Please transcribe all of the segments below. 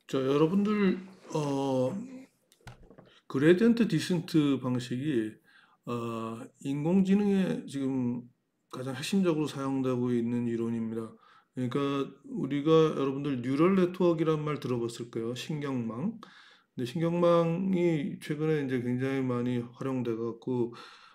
자, 여러분들 그레디언트 디센트 방식이 인공지능에 지금 가장 핵심적으로 사용되고 있는 이론입니다. 그러니까 우리가 여러분들 뉴럴 네트워크이란 말 들어봤을 거예요. 신경망. 근데 신경망이 최근에 이제 굉장히 많이 활용돼 갖고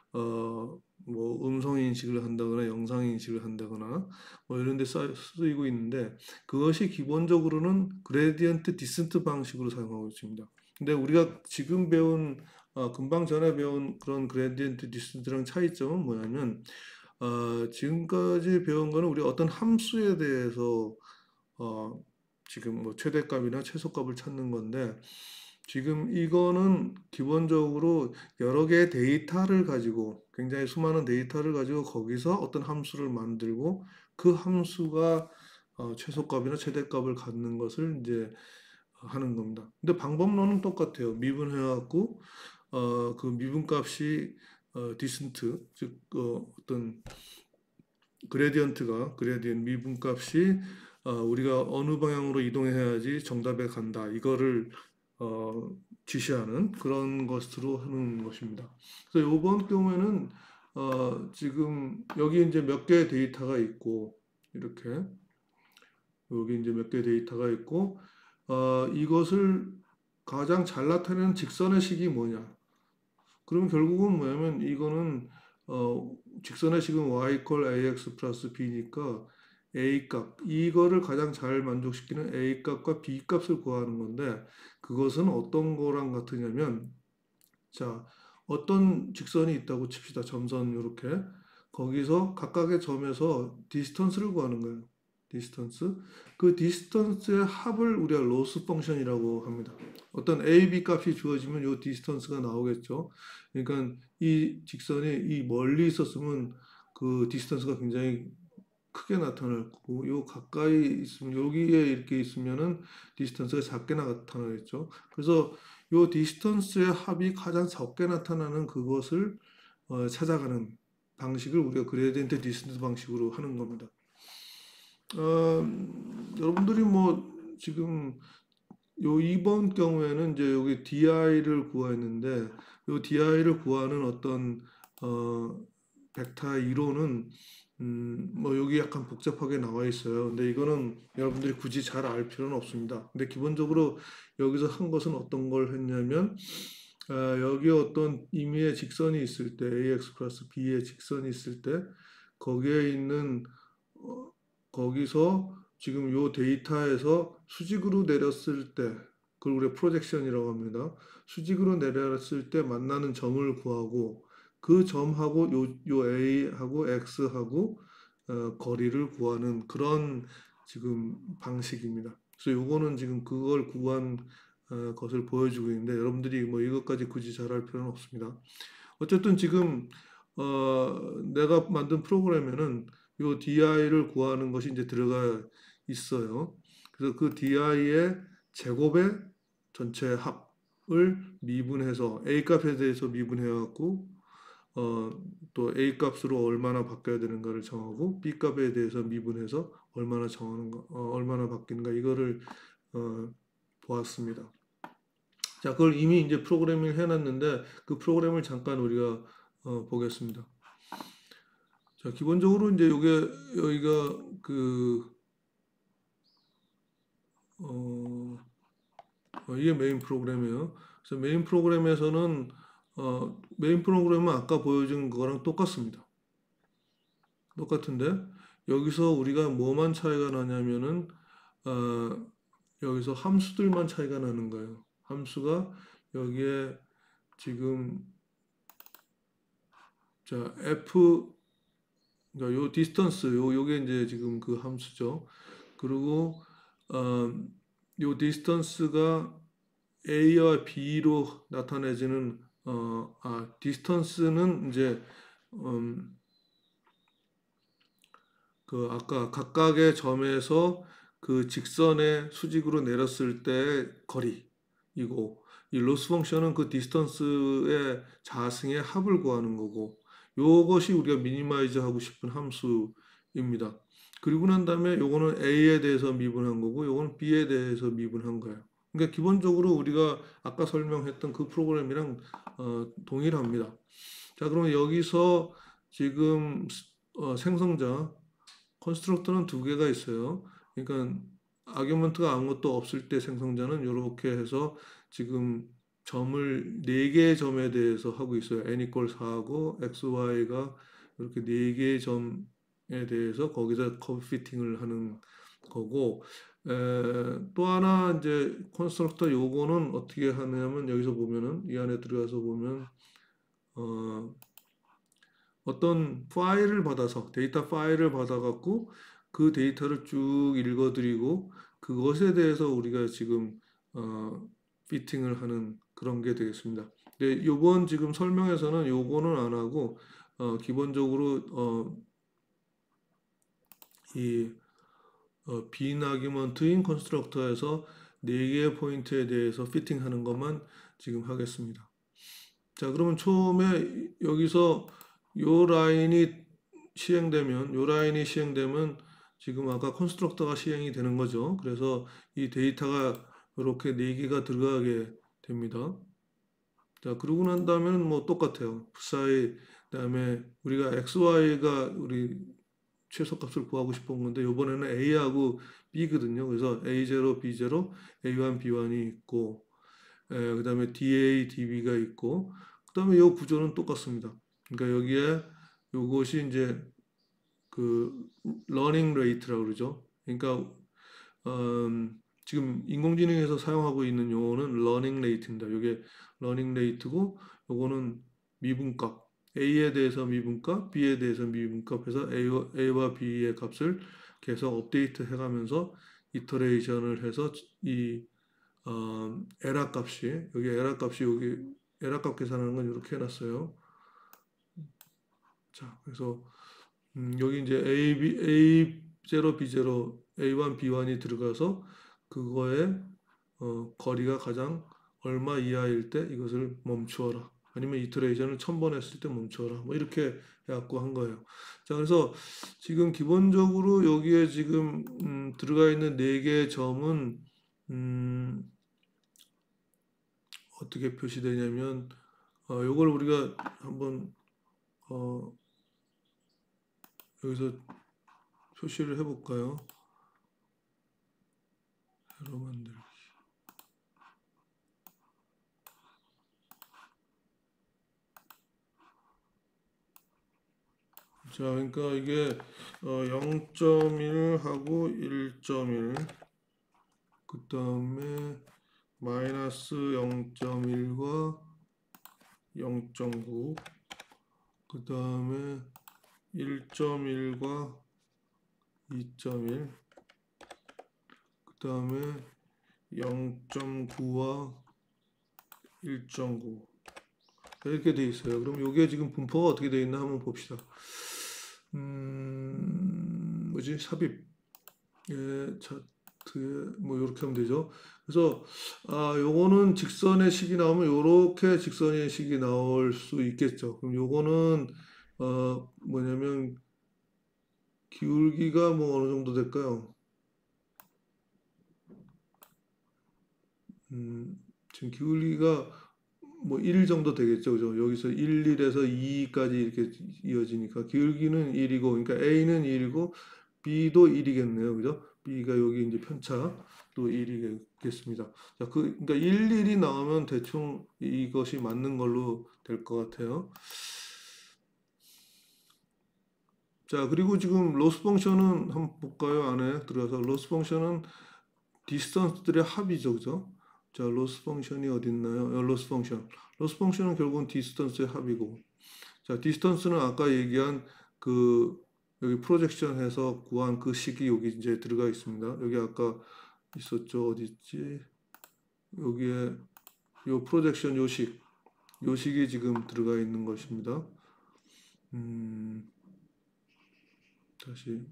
뭐 음성 인식을 한다거나 영상 인식을 한다거나 뭐 이런 데 쓰이고 있는데, 그것이 기본적으로는 그레디언트 디센트 방식으로 사용하고 있습니다. 근데 우리가 지금 배운 금방 전에 배운 그런 그레디언트 디센트랑 차이점은 뭐냐면, 지금까지 배운 거는 우리 어떤 함수에 대해서 어, 지금 뭐 최대값이나 최소값을 찾는 건데, 지금 이거는 기본적으로 여러 개의 데이터를 가지고, 굉장히 수많은 데이터를 가지고 거기서 어떤 함수를 만들고, 그 함수가 최소값이나 최대값을 갖는 것을 이제 하는 겁니다. 근데 방법론은 똑같아요. 미분해갖고 그 미분값이 디센트, 즉 어떤 그레디언트 미분값이 우리가 어느 방향으로 이동해야지 정답에 간다, 이거를 어, 지시하는 그런 것으로 하는 것입니다. 그래서 이번 경우에는 지금 여기 이제 몇 개의 데이터가 있고, 이렇게 여기 이제 몇 개의 데이터가 있고, 이것을 가장 잘 나타내는 직선의 식이 뭐냐? 그럼 결국은 뭐냐면, 이거는 직선의 식은 y 콜 ax 플러스 b니까 a 값, 이거를 가장 잘 만족시키는 a 값과 b 값을 구하는 건데, 그것은 어떤 거랑 같으냐면, 자, 어떤 직선이 있다고 칩시다. 점선 이렇게. 거기서 각각의 점에서 디스턴스를 구하는 거예요. 디스턴스. 그 디스턴스의 합을 우리가 로스 펑션이라고 합니다. 어떤 a, b 값이 주어지면 이 디스턴스가 나오겠죠. 그러니까 이 직선이 이 멀리 있었으면 그 디스턴스가 굉장히 크게 나타날 거고, 요 가까이 있으면, 여기에 이렇게 있으면은 디스턴스가 작게 나타나겠죠. 그래서 요 디스턴스의 합이 가장 적게 나타나는 그것을 찾아가는 방식을 우리가 그레디언트 디스턴스 방식으로 하는 겁니다. 여러분들이 뭐 지금 요 이번 경우에는 이제 여기 di를 구하였는데, 요 di를 구하는 어떤 벡터 이론은 뭐 여기 약간 복잡하게 나와 있어요. 근데 이거는 여러분들이 굳이 잘 알 필요는 없습니다. 근데 기본적으로 여기서 한 것은 어떤 걸 했냐면, 여기 어떤 임의의 직선이 있을 때, ax 플러스 b의 직선이 있을 때, 거기에 있는 어, 거기서 지금 요 데이터에서 수직으로 내렸을 때, 그걸 우리가 프로젝션이라고 합니다. 수직으로 내렸을 때 만나는 점을 구하고, 그 점하고 요 A하고 X하고 거리를 구하는 그런 지금 방식입니다. 그래서 요거는 지금 그걸 구한 것을 보여주고 있는데, 여러분들이 뭐 이것까지 굳이 잘할 필요는 없습니다. 어쨌든 지금 내가 만든 프로그램에는 요 di를 구하는 것이 이제 들어가 있어요. 그래서 그 di의 제곱의 전체 합을 미분해서 a 값에 대해서 미분해 갖고 또 a 값으로 얼마나 바뀌어야 되는가를 정하고, b 값에 대해서 미분해서 얼마나 정하는 거, 얼마나 바뀌는가, 이거를 어, 보았습니다. 자, 그걸 이미 이제 프로그래밍을 해놨는데, 그 프로그램을 잠깐 우리가 보겠습니다. 자, 기본적으로 이제 여기가 어, 이게 메인 프로그램이에요. 그래서 메인 프로그램에서는 메인 프로그램은 아까 보여준 거랑 똑같습니다. 똑같은데, 여기서 우리가 뭐만 차이가 나냐면은 어, 여기서 함수들만 차이가 나는 거예요. 함수가 여기에 지금, 자, f, 그러니까 요 디스턴스, 요게 이제 지금 그 함수죠. 그리고 요 디스턴스가 A와 B로 나타내지는 디스턴스는 이제 그 아까 각각의 점에서 그 직선의 수직으로 내렸을 때 거리이고, 이 로스 펑션은 그 디스턴스의 자승의 합을 구하는 거고, 요것이 우리가 미니마이즈 하고 싶은 함수입니다. 그리고 난 다음에 요거는 A에 대해서 미분한 거고, 요거는 B에 대해서 미분한 거예요. 그러니까 기본적으로 우리가 아까 설명했던 그 프로그램이랑 동일합니다. 자, 그러면 여기서 지금 생성자 컨스트럭터는 두 개가 있어요. 그러니까 아규먼트가 아무것도 없을 때 생성자는 이렇게 해서 지금 점을 네 개의 점에 대해서 하고 있어요. n 이퀄 4하고 x, y가 이렇게 네 개의 점에 대해서 거기다 커브 피팅을 하는 거고, 또 하나 이제 컨스트럭터 요거는 어떻게 하냐면 여기서 보면은 이 안에 들어가서 보면 어, 어떤 파일을 받아서 데이터 파일을 받아갖고 그 데이터를 쭉 읽어드리고 그것에 대해서 우리가 지금 피팅을 하는 그런 게 되겠습니다. 근데 요번 지금 설명에서는 요거는 안 하고 기본적으로 이 빈 아규먼트인 컨스트럭터에서 네 개의 포인트에 대해서 피팅하는 것만 지금 하겠습니다. 자, 그러면 처음에 여기서 요 라인이 시행되면 지금 아까 컨스트럭터가 시행이 되는 거죠. 그래서 이 데이터가 이렇게 네 개가 들어가게 됩니다. 자, 그러고 난 다음에는 뭐 똑같아요. 풋사이 그다음에 우리가 XY가 우리 최소값을 구하고 싶은 건데 이번에는 A하고 B거든요. 그래서 A0, B0, A1, B1이 있고 그다음에 DA, DB가 있고 그다음에 이 구조는 똑같습니다. 그러니까 여기에 요것이 이제 그 러닝 레이트라고 그러죠. 그러니까 지금 인공지능에서 사용하고 있는 용어는 러닝 레이트입니다. 이게 러닝 레이트고 요거는 미분값 A에 대해서 미분값, B에 대해서 미분값 해서 A와 B의 값을 계속 업데이트 해가면서 이터레이션을 해서 이 에라 값이 여기 에라 값 계산하는 건 이렇게 해놨어요. 자, 그래서 여기 이제 A0, B0, A1, B1이 들어가서 그거의 거리가 가장 얼마 이하일 때 이것을 멈추어라. 아니면 이터레이션을 1000번 했을 때 멈추어라. 뭐 이렇게 해갖고 한 거예요. 자, 그래서 지금 기본적으로 여기에 지금 들어가 있는 네 개의 점은 어떻게 표시되냐면 요걸 우리가 한번 여기서 표시를 해볼까요? 세로 만들기. 자, 그러니까 이게 0.1하고 1.1, 그 다음에 마이너스 0.1과 0.9, 그 다음에 1.1과 2.1, 그 다음에 0.9와 1.9 이렇게 돼 있어요. 그럼 이게 지금 분포가 어떻게 돼 있나 한번 봅시다. 뭐지? 삽입. 예, 차트에 뭐 이렇게 하면 되죠. 그래서 요거는 직선의 식이 나오면 요렇게 직선의 식이 나올 수 있겠죠. 그럼 요거는 뭐냐면 기울기가 뭐 어느 정도 될까요? 지금 기울기가 뭐 1 정도 되겠죠. 그죠? 여기서 1, 1에서 2까지 이렇게 이어지니까 기울기는 1이고 그러니까 A는 1이고 B도 1이겠네요. 그죠? B가 여기 이제 편차도 1이겠습니다. 자, 그러니까 1, 1이 나오면 대충 이것이 맞는 걸로 될 것 같아요. 자, 그리고 지금 로스 펑션은 한번 볼까요? 안에 들어가서 로스 펑션은 디스턴스들의 합이죠. 그죠? 자, 로스 펑션이 어디 있나요? 로스 펑션. 로스 펑션은 결국은 디스턴스의 합이고. 자, 디스턴스는 아까 얘기한 그 여기 프로젝션해서 구한 그 식이 여기 이제 들어가 있습니다. 여기 아까 있었죠. 어디 있지? 여기에 요 프로젝션 요식이 지금 들어가 있는 것입니다. 다시.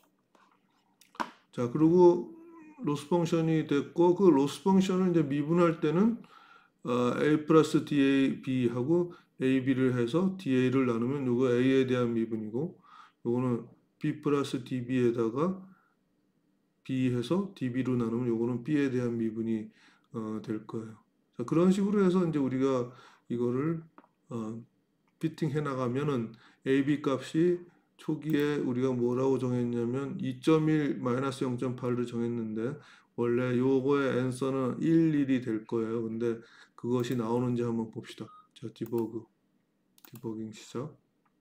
자, 그리고 로스 펑션이 됐고 그 로스 펑션을 이제 미분할 때는 A 플러스 DA B하고 AB를 해서 DA를 나누면 이거 A에 대한 미분이고 요거는 B 플러스 DB에다가 B 해서 DB로 나누면 요거는 B에 대한 미분이 될 거예요. 자, 그런 식으로 해서 이제 우리가 이거를 피팅 해 나가면은 AB 값이 초기에 우리가 뭐라고 정했냐면 2.1 마이너스 0.8을 정했는데 원래 요거의 앤서는 1, 1이 될 거예요. 근데 그것이 나오는지 한번 봅시다. 자, 디버깅 시작.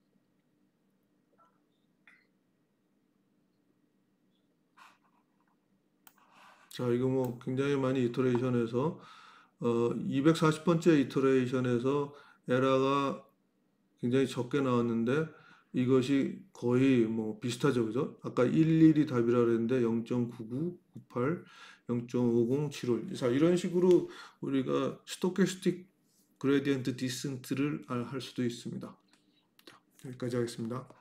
자, 이거 뭐 굉장히 많이 이터레이션에서 240번째 이터레이션에서 에러가 굉장히 적게 나왔는데 이것이 거의 뭐 비슷하죠, 그죠? 아까 11이 답이라 그랬는데 0.9998, 0.5075. 자, 이런 식으로 우리가 스토캐스틱 그레디언트 디센트를 할 수도 있습니다. 자, 여기까지 하겠습니다.